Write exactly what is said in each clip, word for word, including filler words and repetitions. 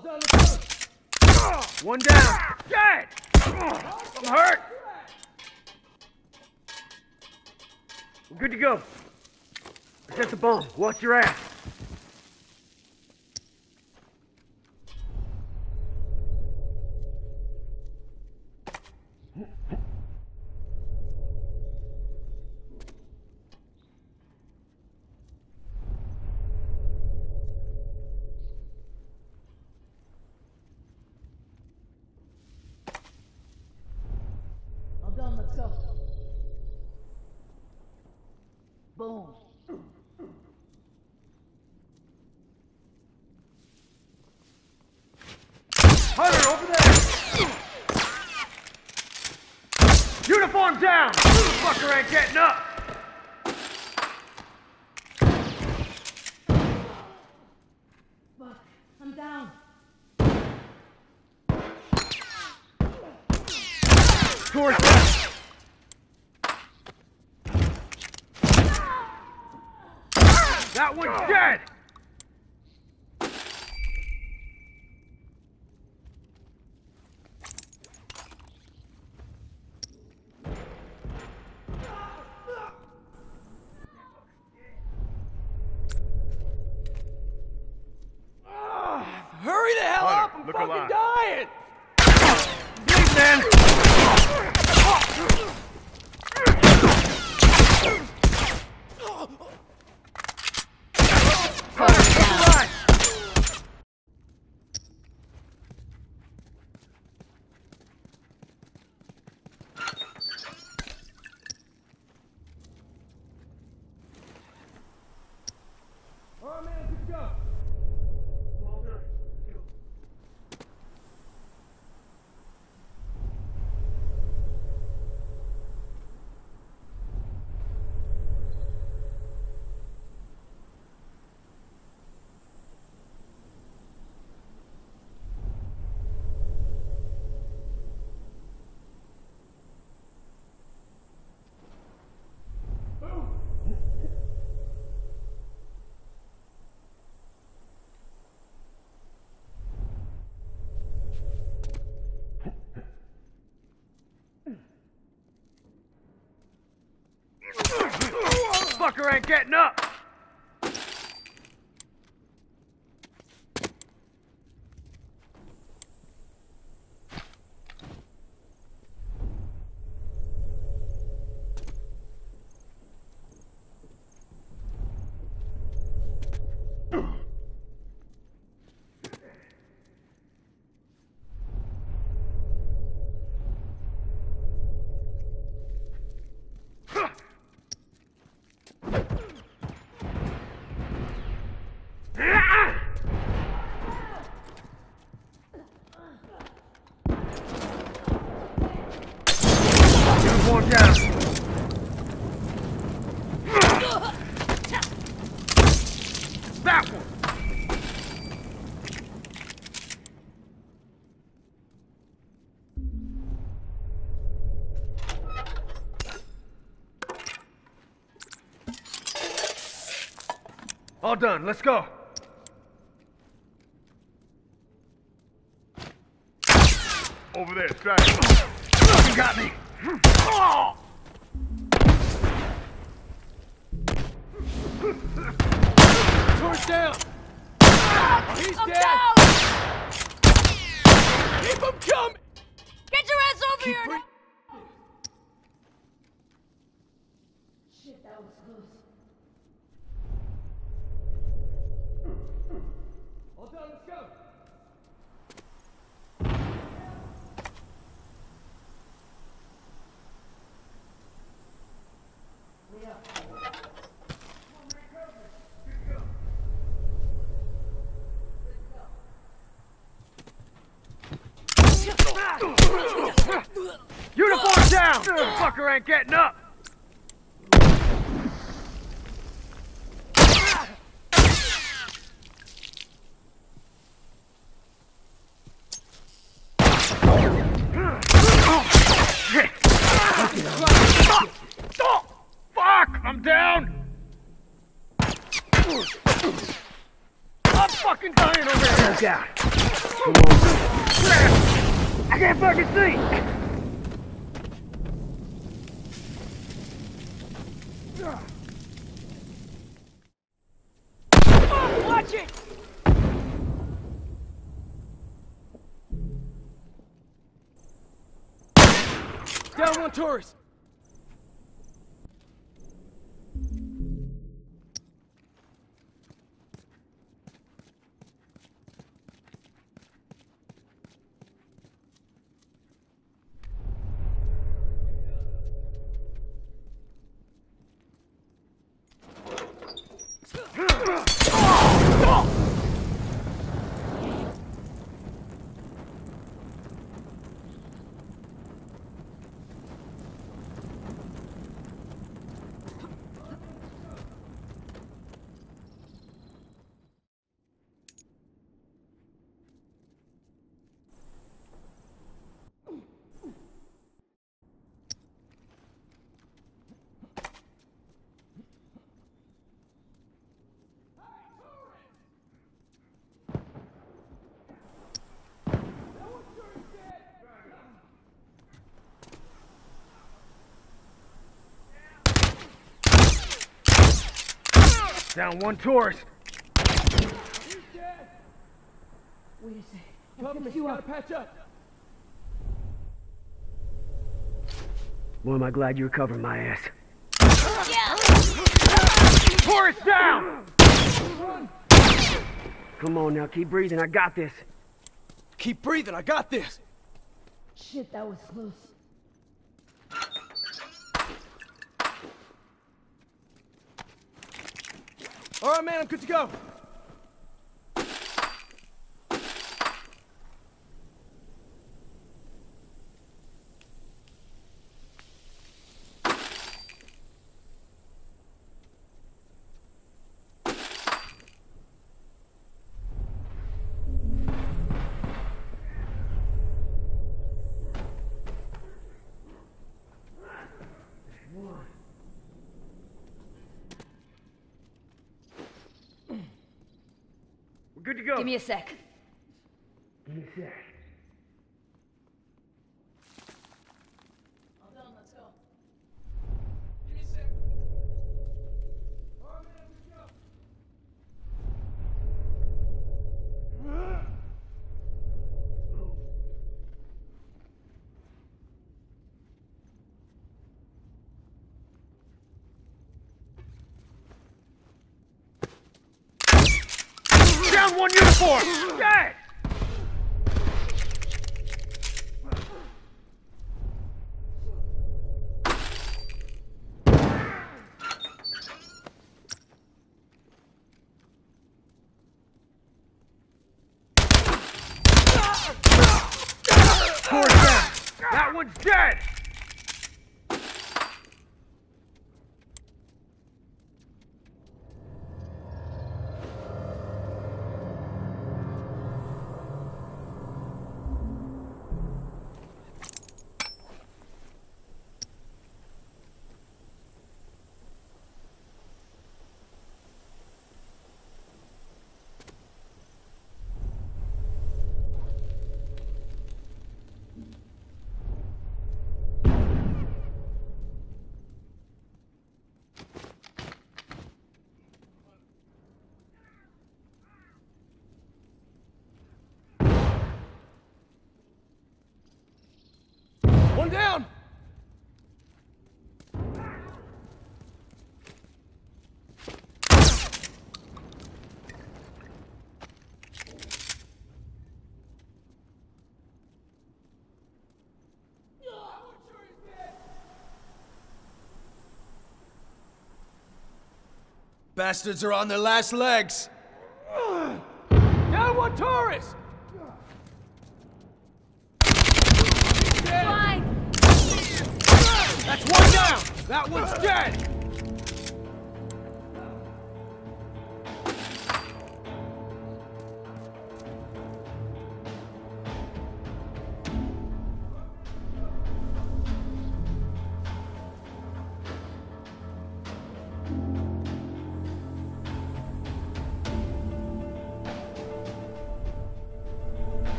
down the coast. One down. Dead! I'm hurt! We're good to go. Set the bomb. Watch your ass. All done, let's go. Boom. Hunter, over there! Uniform down! Fucker ain't getting up! Fuck, I'm down. Towards left! That one's dead! Hurry the hell Hunter, up! I'm look fucking alive. dying! Bleed, man! Alright, man, good to go. Fucker ain't getting up! Uniform down. That one. All done. Let's go. Over there, strike. You got me. Oh! Torch down! He's I'm dead! down! Keep him coming! Get your ass over Keep here! breathing. Shit, that was close. All done, let's go! Uniform down! Fucker ain't getting up! Oh, fuck! I'm down! I'm fucking dying over here! Oh, God. Come on. I can't fucking see! Oh, watch it! Down one tourist! Down one tourist. Wait a sec. Cover me, you gotta up. patch up. Boy, am I glad you recovered my ass. Yeah. Tourist down! Come on now, keep breathing. I got this. Keep breathing, I got this. Shit, that was close. All right, man, I'm good to go. We're good to go. Give me a sec. Give me a sec. All done, let's go. Give me a sec. All right, man, I'm good to go. Down one uniform! Dead! Towards down! That one's dead! One down! Bastards are on their last legs. Down one tourist! Fine. That's one down! That one's dead!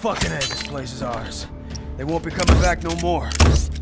Fucking A, this place is ours. They won't be coming back no more.